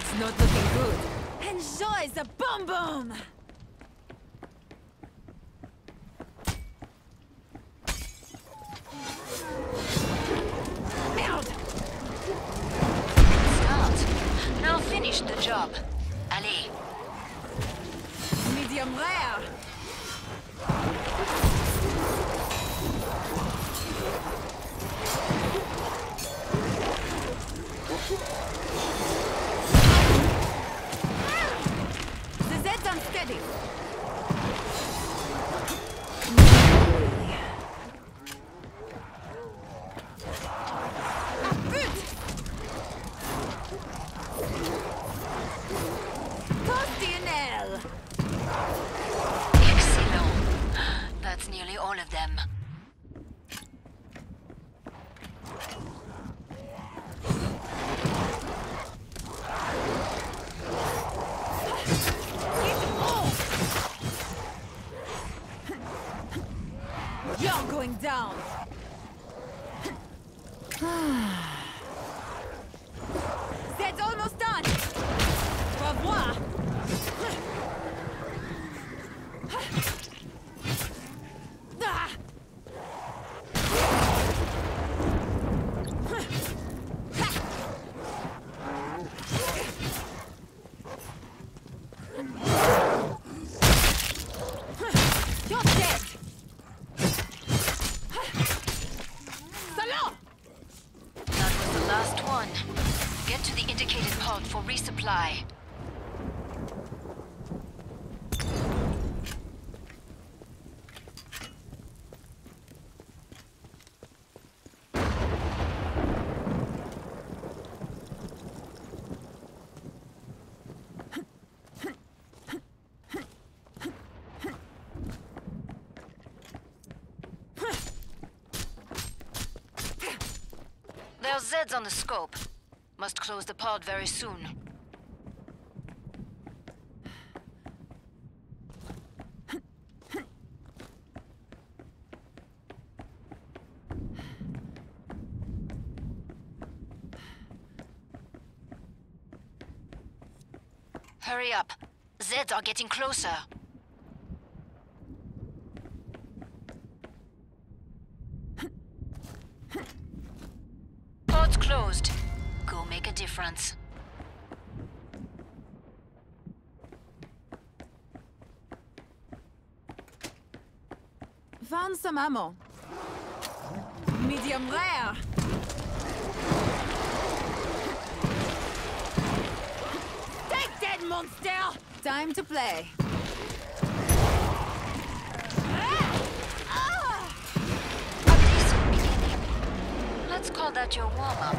It's not looking good. Enjoy the boom boom! Merde! Start. Now finish the job. Allez. Medium rare! The Zed's unsteady. Excellent. That's nearly all of them. You're going down. Zed's almost done. Au revoir. You're dead. Salut! That was the last one. Get to the indicated pod for resupply. There's Zeds on the scope. Must close the pod very soon. Hurry up. Zeds are getting closer. Pod's closed. Go make a difference. Found some ammo. Medium rare. Take that, monster! Time to play. A decent beginning. Let's call that your warm-up.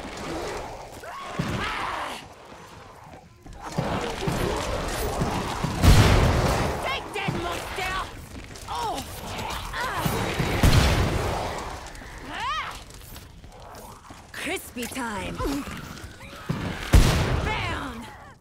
Take that, monster! Oh! Crispy time. Bam!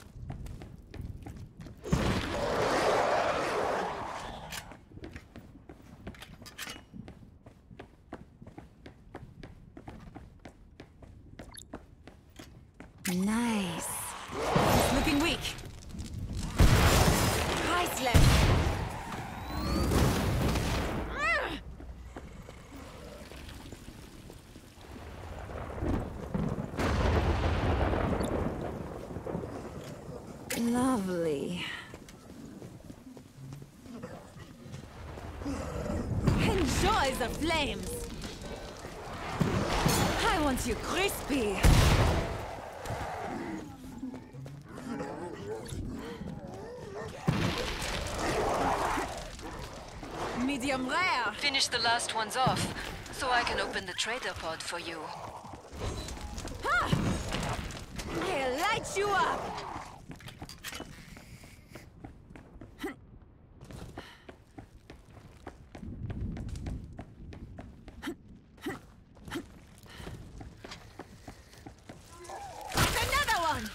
Nice. It's looking weak. Priceless. Lovely. Enjoy the flames. I want you crispy. Medium rare. Finish the last ones off, so I can open the trader pod for you. Ha! I'll light you up. Another one.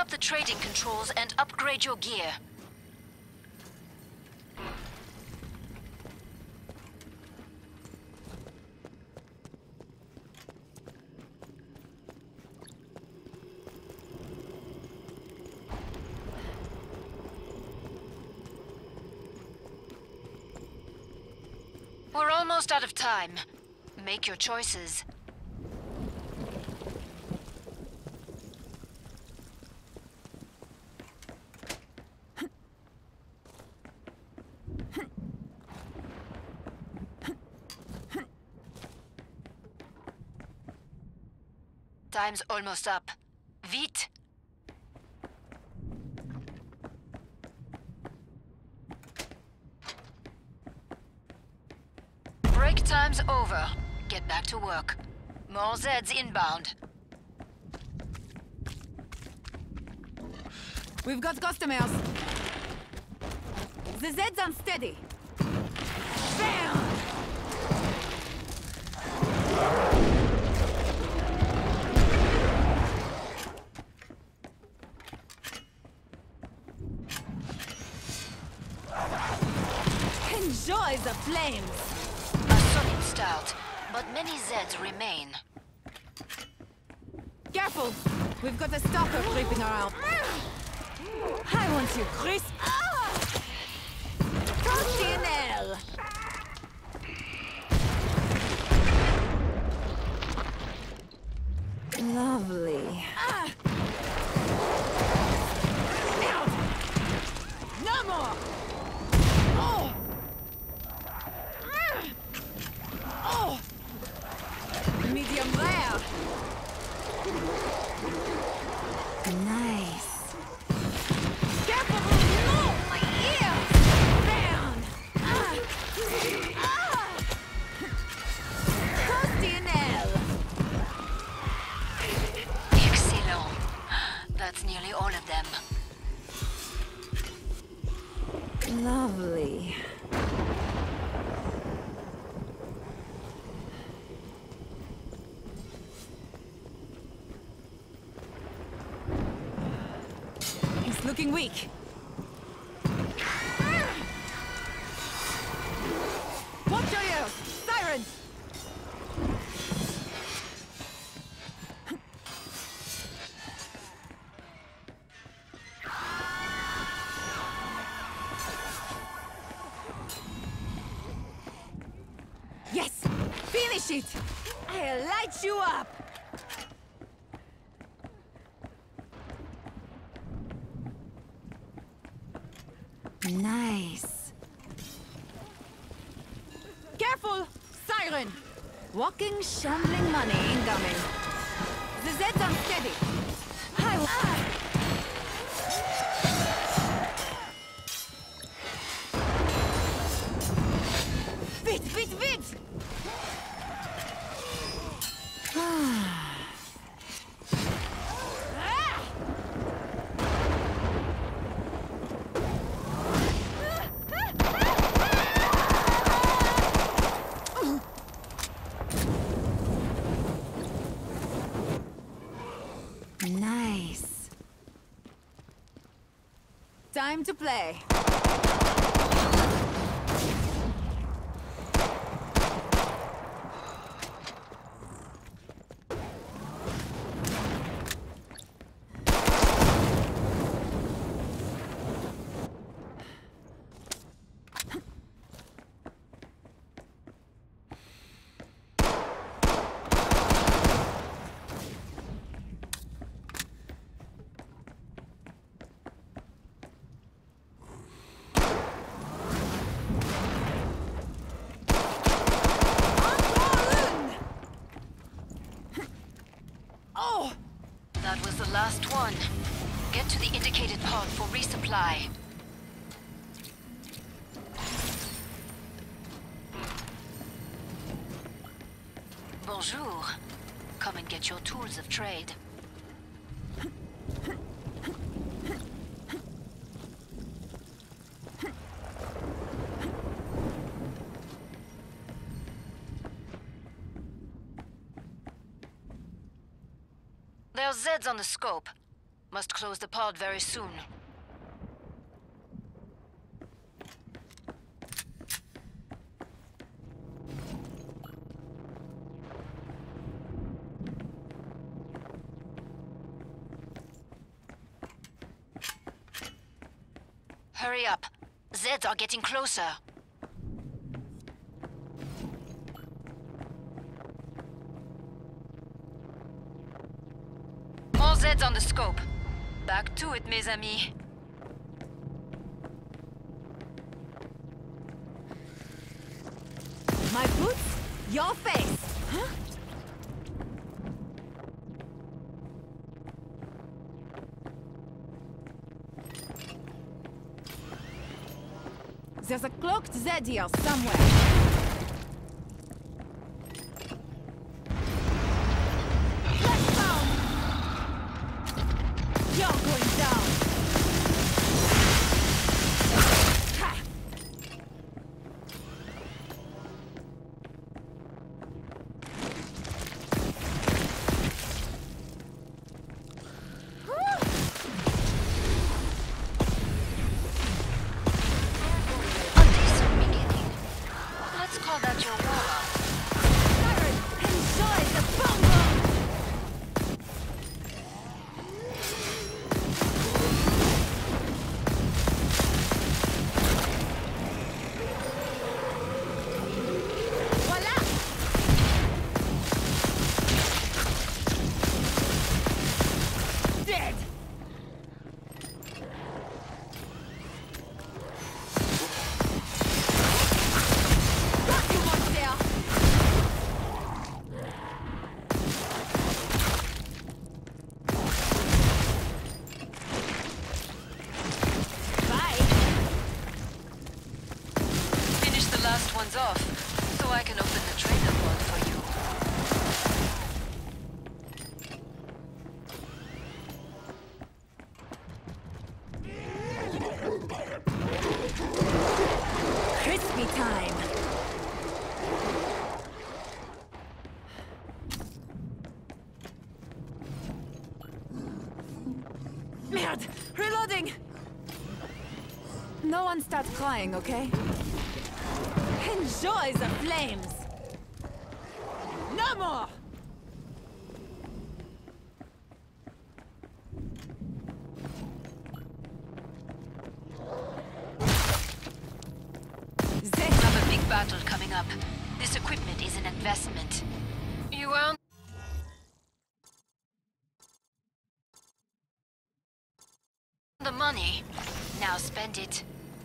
the trading controls and upgrade your gear. We're almost out of time. Make your choices. Time's almost up. Vite! Break time's over. Get back to work. More Zeds inbound. We've got customers. The Zed's unsteady. Bam! Enjoy the flames! A solid start, but many Zeds remain. Careful! We've got a stalker creeping around. I want you, Chris! Continel! Lovely. No more! Oh! Oh! Medium rare! Nice. Careful! No! My ears! Down! Continel! Excellent. That's nearly all of them. Lovely. He's looking weak. Watch your ears! Sirens! Yes! Finish it! I'll light you up! Nice. Careful! Siren! Walking, shambling money incoming. The Zed's unsteady. Vite, vite, vite! Nice. Time to play. That was the last one. Get to the indicated pod for resupply. Bonjour. Come and get your tools of trade. There's Zeds on the scope. Must close the pod very soon. Hurry up. Zeds are getting closer. More Zeds on the scope. Back to it, mes amis. My boots, your face. Huh? There's a cloaked Zed here somewhere. Let's go! You're going down. Ha! Off, so I can open the trainer pod for you. Crispy time. Merde! Reloading! No one start crying, okay? Enjoy the flames! No more! We have a big battle coming up. This equipment is an investment. You earn the money. Now spend it.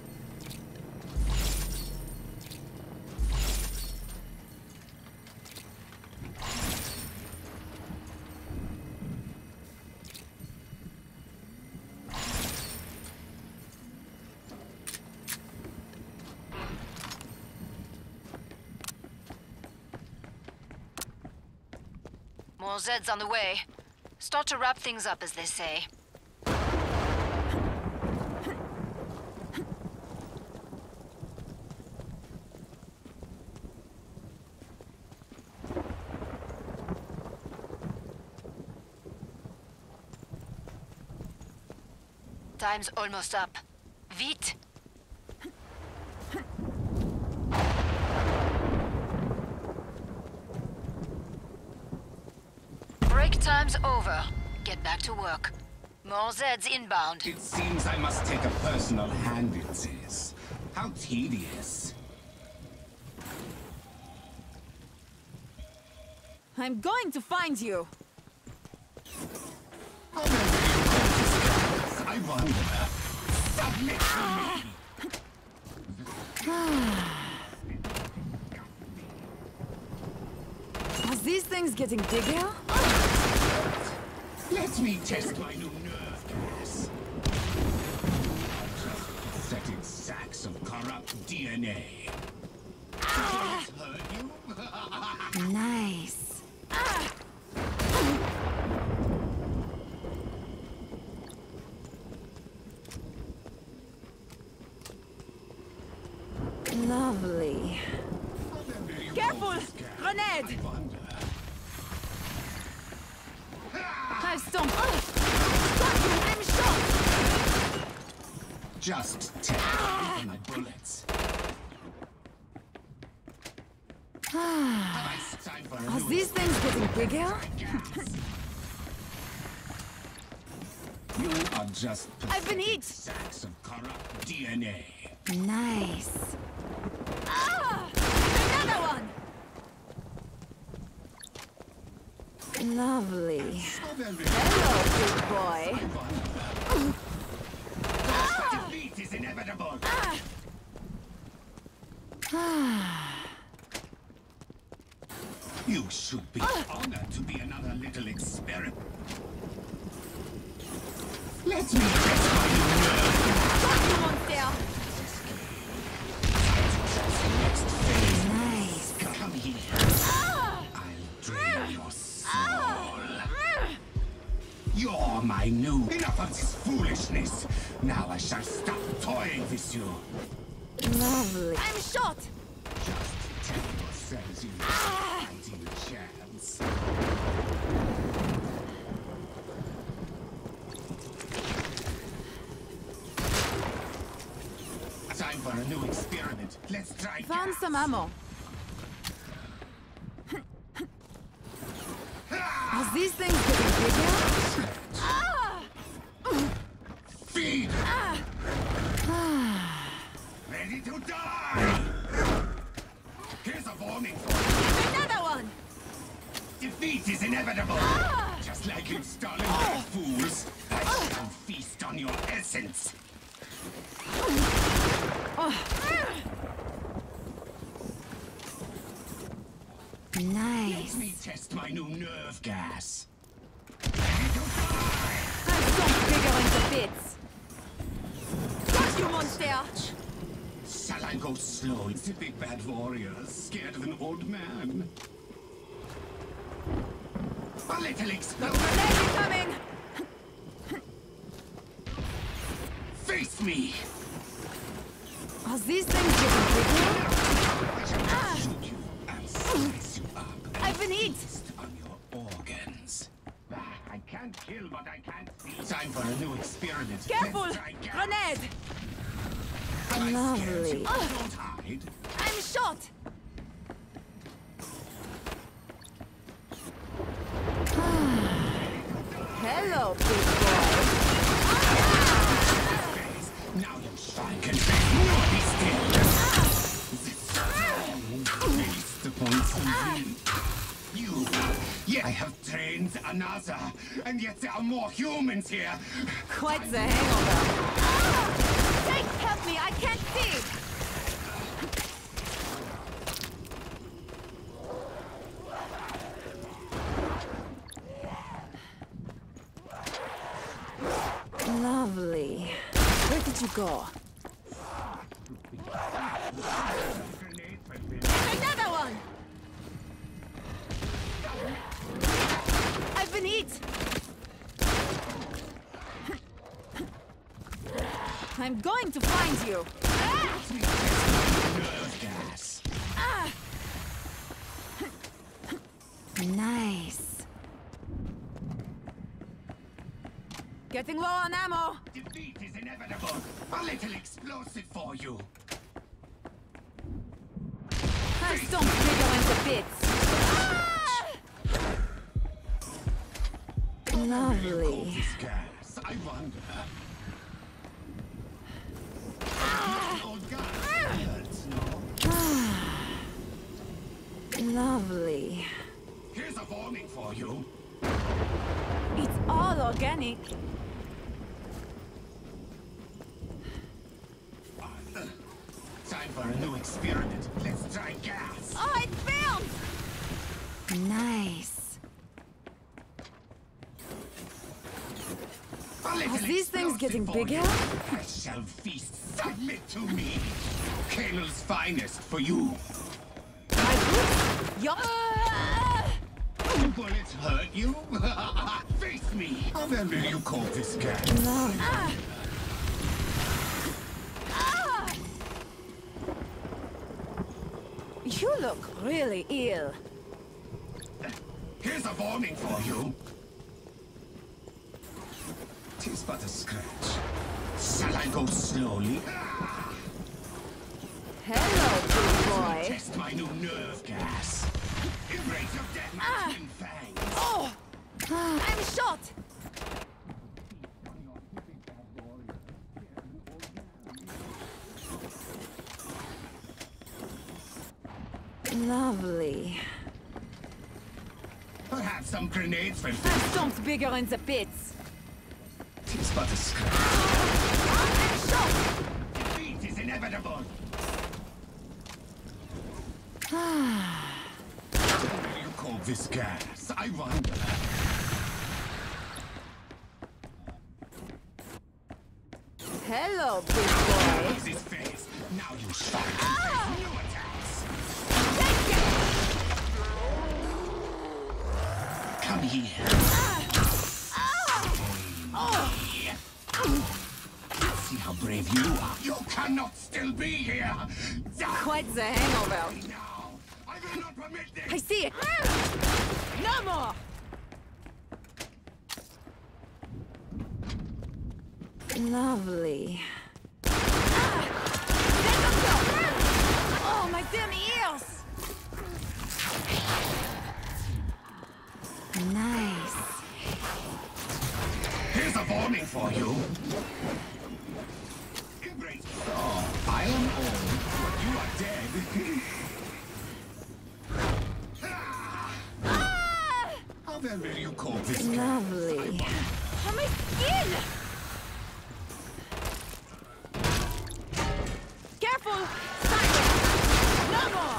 More Zeds on the way. Start to wrap things up, as they say. Time's almost up. Vite! Break time's over. Get back to work. More Zeds inbound. It seems I must take a personal hand in this. How tedious. I'm going to find you. I wonder. Submit to me. Are these things getting bigger? Let me test my new nerve gas. Pathetic sacks of corrupt DNA. Hurt you? Nice. Lovely. Careful! Grenade! I wonder. I I've stomped. Got you! I'm shot! Just take my bullets. Are these things getting bigger? You are just I've been hit. sacks of corrupt DNA. Nice. Another one! Lovely. Hello, big boy. Defeat is inevitable. You should be honored to be another little experiment. Let me test my nerve. Got you, monster! Next phase. Nice. Come here. I'll drain your soul. You're my new. Enough of this foolishness. Now I shall stop toying with you. Lovely. I'm shot! Just tell yourselves you have a fighting chance. Time for a new experiment. Let's try. Found gas. some ammo. Are these things getting bigger? Feed. Ready to die. Here's a warning for you. Another one! Defeat is inevitable. Just like you Stalingrad fools, I shall feast on your essence. Nice. Let me test my new nerve gas. I'm so bigger into bits. Got you, monster! Shall I go slow? The big bad warriors scared of an old man. A little explosion. Grenade coming! Face me. Are these things getting bigger? I shall shoot you and slice you up. I've been hit! On your organs. I can't kill, but I can't see. Time for a new experiment. Careful! Let's try gas. Grenade! Am I scared Lovely. you? Don't hide. I'm shot! Hello, big boy. Now you shall confess more be still. Release the points from me. You. Yeah, I have trained another, and yet there are more humans here. Quite the hangover. Take, help me, I can't see! Lovely. Where did you go? Another one! I've been hit! I'm going to find you! Nerve gas. Nice. Getting low on ammo! Defeat is inevitable. A little explosive for you. I don't figure into bits! Lovely. This gas, I wonder. Old gas hurts, no? Lovely. Here's a warning for you. It's all organic. Time for a new experiment. Let's try gas. Oh, it failed! Nice. Are these things getting bigger? I shall feast. Submit to me. Kane's finest for you. My boots? Yup. Bullets hurt you? Face me. How then will you call this gas? No. You look really ill. Here's a warning for you. 'Tis but a scratch. Shall I go slowly? Hello, big boy. Test my new nerve gas. Embrace your death, my twin fangs. Oh! I'm shot! Lovely. Perhaps some grenades will My stomp's bigger in the pits. 'Tis but a scratch. I'm shot! Defeat is inevitable. What do you call this gas? I wonder. Hello, big boy. Use his face. Now you shall face new attacks. Come here. See how brave you are. You cannot still be here. Quite the hangover. Now, I will not permit this. I see it. No more. Lovely. Let them go. Oh, my damn ears. Nice. Here's a warning for you. Embrace. Oh, I am old, but you are dead. How then will you call this? Lovely. Oh, my skin! Careful! Silence! No more!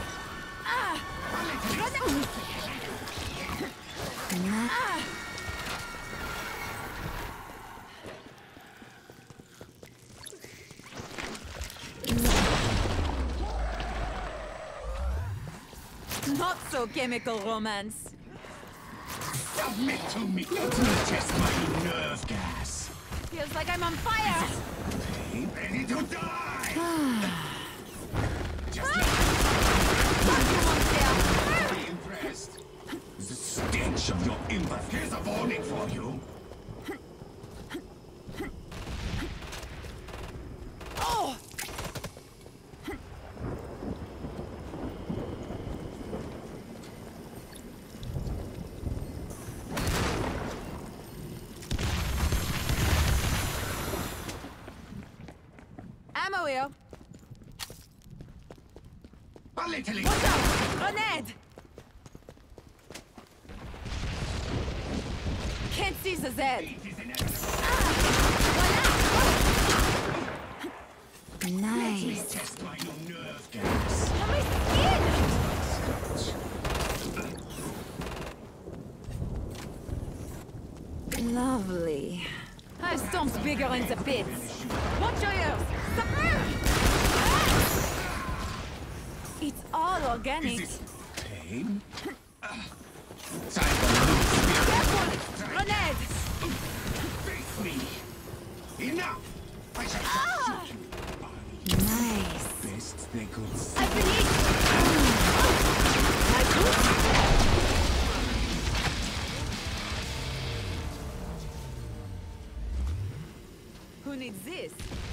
Not so chemical romance. Submit to me. Let me test my new nerve gas. Feels like I'm on fire! Pain ready to die. Just be impressed. The stench of your impact. Here's a warning for you. Oh! Ammo here. A little. Watch out! Grenade! Can't see the Z. Nice. Test my new nerve gas. Oh, my skin! Lovely. Our stomp's bigger in the pits. Watch your ears! It's all organic. Is this pain? Time for loose. Careful! Grenade! Face me. Enough. I shall shoot you. Nice. Best they could see. I've been eaten! My boots! Who needs this?